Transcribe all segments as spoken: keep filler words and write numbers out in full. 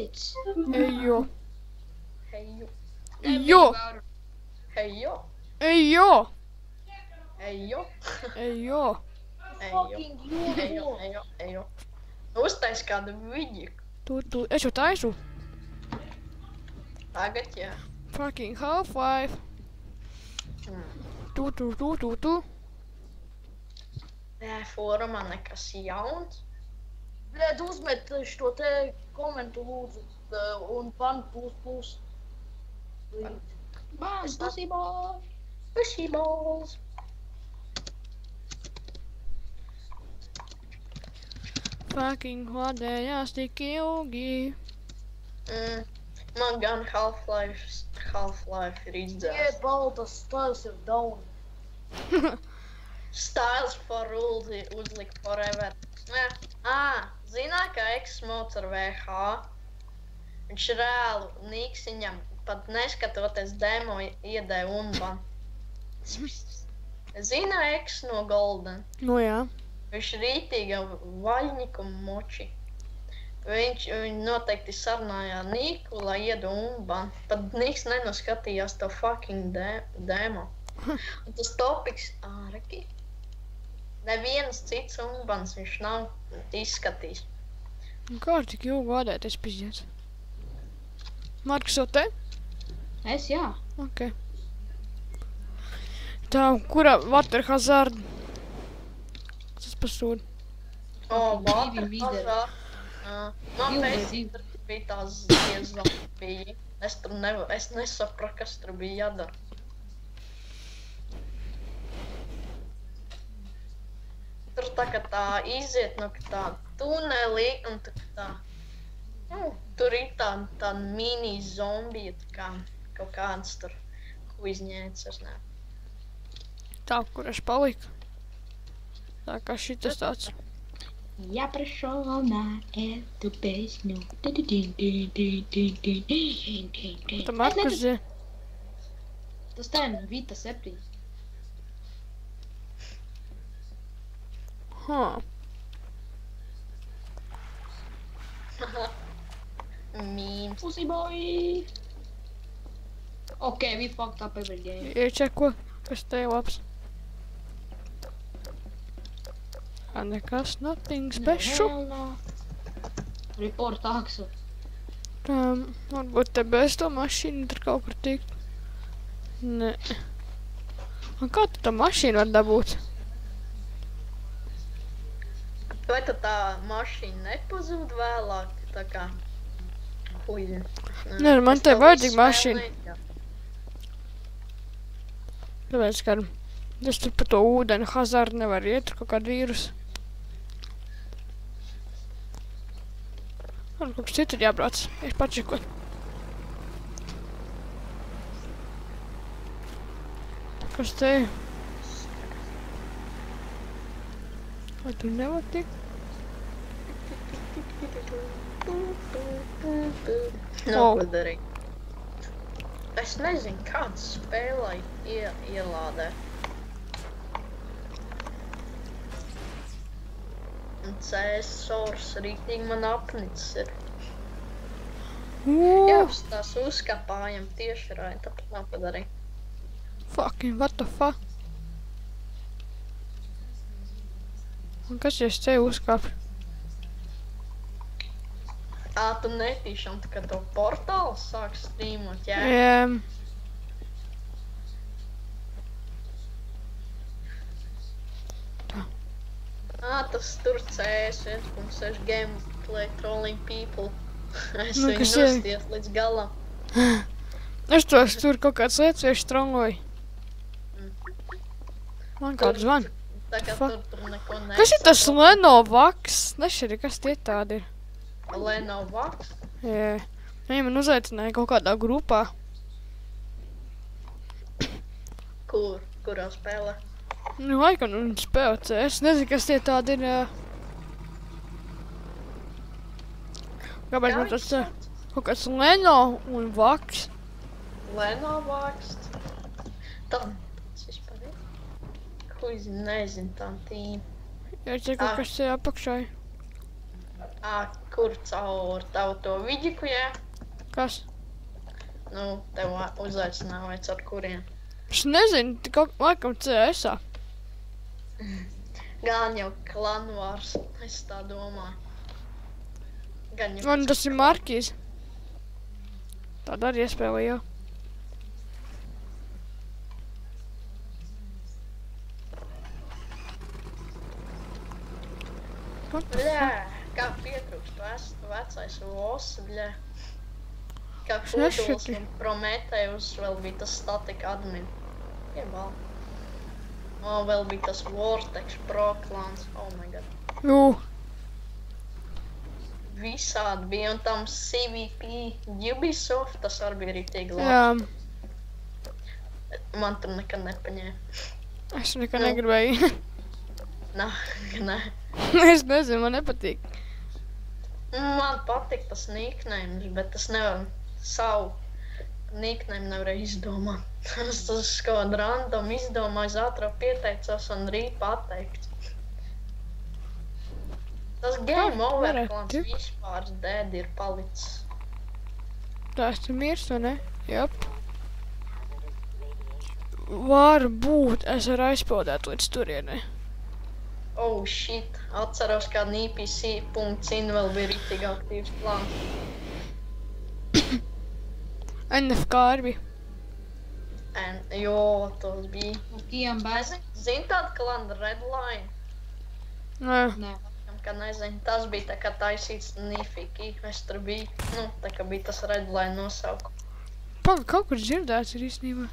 It's... Ejo. Hejo. Ejo. Hejo. Ejo. Hejo. Ejo. Fucking Ejo, you. ejo, ejo. Uztais kādu viļņu. Tu, tu, es jau taisu. Tagad, jā. Fucking Half-Life. Tu, tu, tu, tu, tu. Nē, fórumā nekas jauns. Bļēd, uzmet šo te komentu lūdzu. Un pan plus plus. Bāz, pussy balls. Pussy balls. Fucking vadējās tik ilgi. Mm. Man gan Half-Life, Half-Life ir Ie, izdzēs. baltas stils ir down. Styles for rules ir uzlikt forever. Nē, ā, zinā, ka X-mods ar V H. Viņš reāli nīksiņam, pat neskatoties demo, iedēja unban. Zina X no Golden. Nu jā. Viņš rītīga vaļņiku moči. Viņš, viņi noteikti sarunājā Niku, lai iedu unban. Pat Niks nenoskatījās to fucking de demo. Un tas topiks āraki. Neviens cits unbans viņš nav izskatījis. Un kā ar tik ilgu vadēties, pizdiets? Markus, jau te? Es, jā. Ok. Tā, kura Water Hazard? Tas pasūd. O, Divi Water līderi. Hazard. Man Divi pēc līderi. tur bija tās diezgan bija. Es tur nevar, es nesapratu, kas tur bija jādara. Tur tā kā tā iziet no tā tunelī un tā kā tā. Nu, tur ir tā, tā mini zombija, tā kā kaut kāds tur, ko izņēcis, es ne. Tā, kur es paliku. Tā kā šitas tāds. Я пришел на эту песню. Tā Markus zina. Tas ten, Vita septiņi. Huh. Mīms. Pussy boy. Okay, we fucked up every game. Iečeko, kas te labs. A nekas, nothing special. Hell no. Report taksu. Tā, varbūt te bez to mašīnu tur kaut kur tikt. Nē. Un kā tu tā mašīnu var dabūt? Vai tad tā mašīna nepazūd vēlāk, tā kā huizi? Nē, man te vajadzīga mašīna. Tāpēc, ka es tur pa to ūdeni hazardu nevaru iet, tur kaut kādu vīrusu. Ar kaut kas citur jābrauc, es pačekot. Kas te? Vai tur nevar tikt? Nav ko darīt. Es nezinu, kāds spēlē ie, ielādē. Un C S source rītīgi man apnicis ir. Ooh, Jāuzstās uzkapājam tieši rai, tāpat nav ko darīt. fucking, what the fuck? Un kas, ja es te uzkāpju? Ā, tu netīšām, tā kā to portālu sāk strīmot, jā? Um, Ā, tas tur C S viens punkt seši gameplay trolling people. Es Nu, viņu kas ir? nostties līdz galam. es tos tur kaut kāds lietas vienkārši trongoju. Man kāds zvan. Tā kā Fuck. tur, tur neko nesaprot. Kas ir tas Lenovox? Nešķiri, kas tie tādi ir? Lenovox? Jā. Viņi man uzaicināja kaut kādā grupā. Kur? Kurā spēlē? Nu, laikam, un spēlē C S. Nezinu, kas tie tādi ir. ā. Kāpēc man tas ā, kaut kāds Leno un Vox? Lenovox? Tam tas vispār ir? Ko es nezinu tam tīm? Jā, es kaut Ah. kas te apakšā. Ā, Kur caur tavu to viģiku, jā? Kas? Nu, tev uzaicināja vai caur kuriem? Es nezinu, kaut laikam C S-ā. Gan jau klanvārs, es tā domāju. Gan jau... Man tas ir Markīs. Tāda arī iespēja jau. Bļē, kā pietrūkst vec, vecais voss, bļē. Kā Es Fuduls nešķieti. un Prometheus vēl bija tas statika admin. Iebal. O, vēl bija tas Vortex Pro klāns, oh my god. Jū. Visādi bija, un tam C V P Ubisoft, tas arī bija rītīgi labi. Jā, Man tur nekad nepaņēma. es nekā Nu. negribēju. Nā, nē. Es nezinu, man nepatīk. Man patīk tas nicknames, bet tas nevar savu nickname nevarēja izdomāt. Tas tas kaut kādu random izdomāju, ātrāk pieteicos un rīt pateikts. Tas game over varētu klans tikt. vispār dead ir palicis. Tā es tur mirstu, vai ne? Jop. Varbūt es varu aizpildēt līdz turienei. Oh shit, atceros, kā N P C punkts in vēl bija rītīgi aktīvs klans. N F K arī bija. En, jo, tas bija. Kiem bez? Nezinu, zin tādu klanu Redline? Nē, Nē. Kam, ka nezinu, tas bija tā kā taisīts Nifiki, es tur biju, nu, tā kā bija tas Redline nosauku. paga, kaut kur dzirdēts ir īstenībā.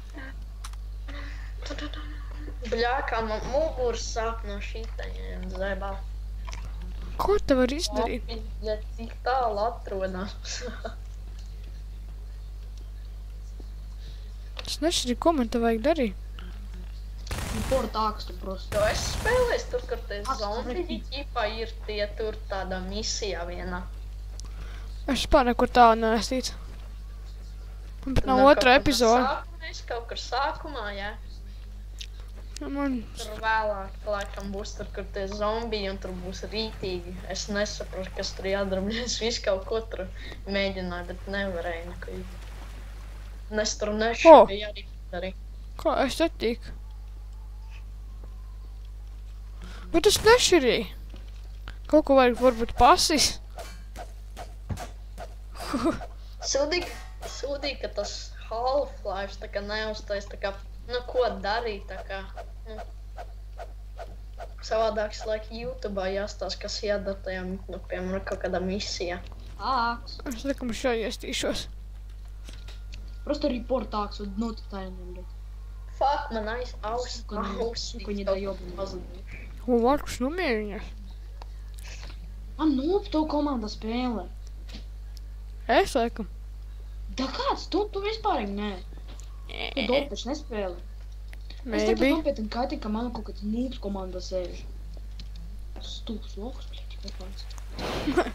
Bļā, kā man muguras sāp no šitajiem zebā. Ko te var izdarīt? Ja cik tālu atrodās. Es nešķiru, ko man te vajag darīt. Nu, por tāks tu просто. To es spēlēju tur, kur te Ats, zombiņi repeat. ķipā ir tie tur tādā misijā vienā. Es vispār nekur tālu neestīts. Un pat nav Nu, otra kaut kur epizoda. sākumā, es kaut kur sākumā, jā. Man, Tur vēlāk, laikam, būs tur, kur tie zombiji un tur būs rītīgi. Es nesaprotu, kas tur jādara. Es visu kaut ko tur mēģināju, bet nevarēju neko izdarīt. Un es tur O! nešķiru arī darīt. kā es te tiku? Bet es nešķirīju. Kaut ko vajag varbūt pasis. Sūdīgi, sūdīgi, ka tas Half-Life tā kā neuztais, tā kā, nu, ko darīt, tā kā, nu. Savādāks, laik, YouTube'ā jāstās, kas jādara tajā, nu, piemēram, kaut kādā misijā. Tāks. Es laikam šo iestīšos. Просто report tāks un notiktājumiem, bet. Fuck, man aiz auss, Suka, ne- auss, suka, ne доёбанный. pazudīja. Un Markus nomieriņas. Man noob to komanda spēlē. Es laikam. Da kāds? Tu, tu vispārīgi nē. Tu dopu taču nespēlē. Es tagad Maybe. nopietni kaitīgi, ka man kaut kāds noobs komanda sēž. Stūps lokus, bļaļ, kaut kāds.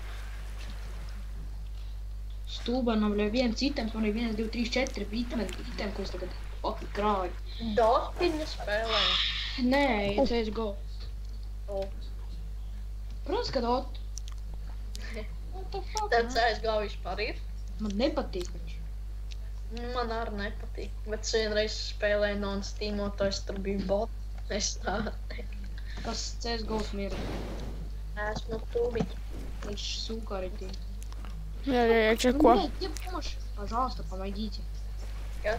Stūbanam, bļaļ, viens items, man ir viens, divi, trīs, četri itemi, itemi, ko es tagad fucking krāju. Dotiņa spēlēja. Nē, ja C S G O. O, Protams, ka dot. What the fuck, Tad man? C S G O vispār ir. Man nepatīk viņš. Nu, man arī nepatīk, bet es vienreiz spēlēju non-steamoto, es tur biju bot. Es tā teiktu. Tas C S G O smira. Esmu tūbiķi. Viņš sūka arī tī. Jā, jā, jā, čeko. Блядь, где помощь? Пожалуйста, помогите. Kas?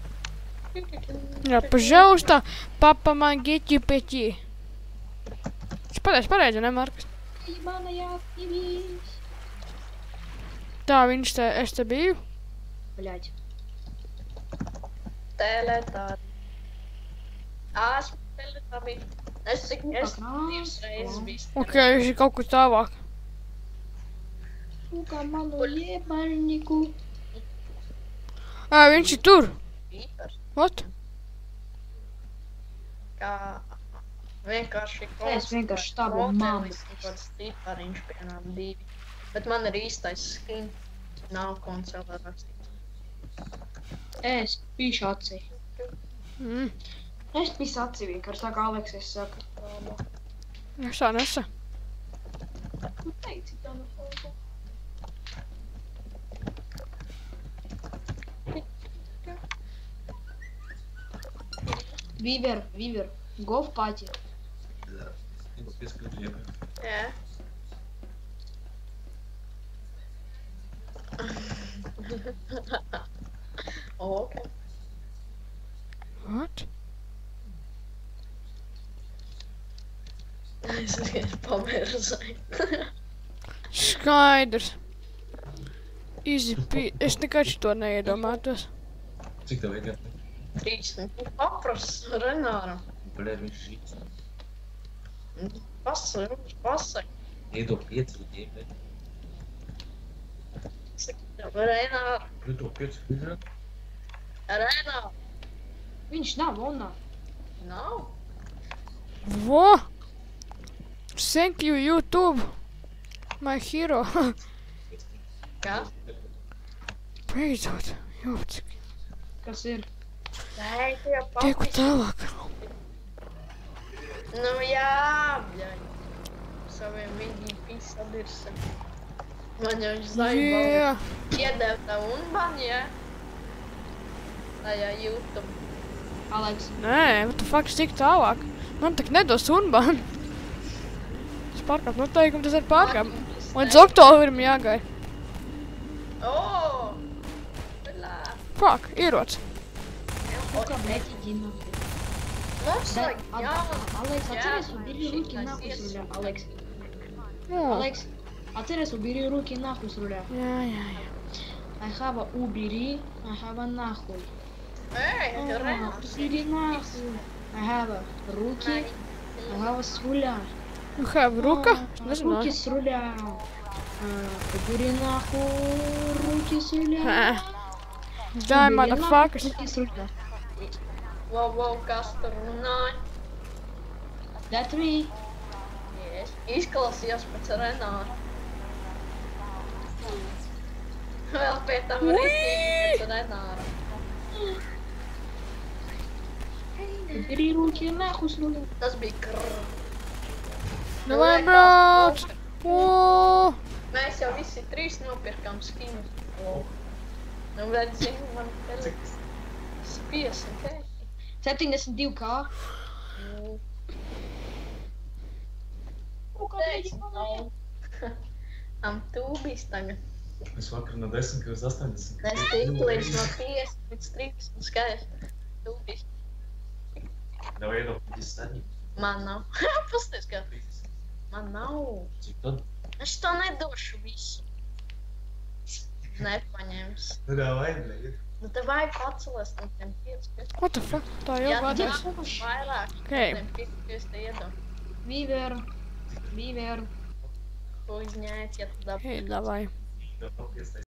Jā, pažausta, papamagīti pētī. Es pareizi, pareizi, ne, Markus? Ебаная активист. Tā, viņš te, es te biju. Блядь. Teletāri. Esmu teletāri. Es cik es Krāsa, divas reizes biju. Ok, viņš ir kaut kur tālāk. Сука, ману ебальнику. Ā, viņš ir tur. Īpars. Ot? Kā vienkārši Es vienkārši tādu mammu. Kaut kāds stipariņš, piemēram, divi. Bet man ir īstais skin. Nav konsolē rakstīts. Es pīšu acī. Mm. Es pīšu acī vienkārši tā kā Aleksis saka. Es tā nesa. Tu teici tā no foto. Вивер, Вивер, go в пати. Да. Либо без ключа. Yeah. Oh, okay. What? Es ir pamirzai. Skaidrs. Easy pe... Es nekad šito neiedomātos. Cik tev vajag? trīsdesmit. Papras Renāram. Bļēr, viņš žīts. Pasaka, viņš pasaka. Iedo pieci viņiem, ne? Renār, Iedo pieci viņiem. Renār. Viņš nav onā. Nav. Vo! Thank you, YouTube! My hero! Kā? Beidzot! Jau, cik... Kas ir? Nē, tie Tieku papis. tālāk. Nu jā, bļaļ. Saviem viņi pisadirsa. Man jau viņš zaibal. Yeah! Iedev tā unban, jā? Tajā YouTube. Aleks, Nē, what the fuck, cik tālāk? Man tak nedos unban. Tas pārkāp noteikumi, tas ir pārkāp. Līdz oktobrim jāgai. O! Bļā. Fuck, ierots. ну ка, блядь, иди нахуй. Mums Да, vajag а- jaunu. Алекс, отцерес, jaunu убери руки šitas нахуй с ies- руля, Алекс. Jā, Алекс, отцерес, убери руки нахуй с руля. jā, jā, jā. I have a убери, I have a нахуй. Ej, А, Renārs. убери нахуй. I have a руки, I have a с руля. You have ruka? А, Nezināju. Руки с руля. А, убери нахуй руки с руля. Hē. Die, Убери motherfuckers. нахуй руки с руля. Wow, wow, kas tur runāja? That me. Yes. Izklausījās pēc Renāra. Vēl pie tam rītīgi pēc Renāra. Убери руки нахуй с руля. Tas bija krrr. Davai, brauc! O! Mēs jau visi trīs nopirkām skinus. Nu, bet zini, man te spies, ok? septiņdesmit divi kā. Nu, Nu, teicu, nav. Am tūbīs tagad. Es vakar no desmit uz astoņdesmit. Es tiku līdz no piecdesmit līdz trīsdesmit skaidrs. Tūbīs. Tev iedo piecdesmit staņi. Man nav. Pasties kā. Man nav. Cik tad? Es to nedošu visu. Nepaņems. Nu, davai, bļēr. Nu, te vajag pacelēs no tiem pieciem. What the fuck? Tā jau Jā, gadās. jā, vairāk. Okay. No tiem pieciem es te iedodu. Вивер. Вивер. Ko izņēc, ja tu dabūji. Hei, davai. Tev papiestais.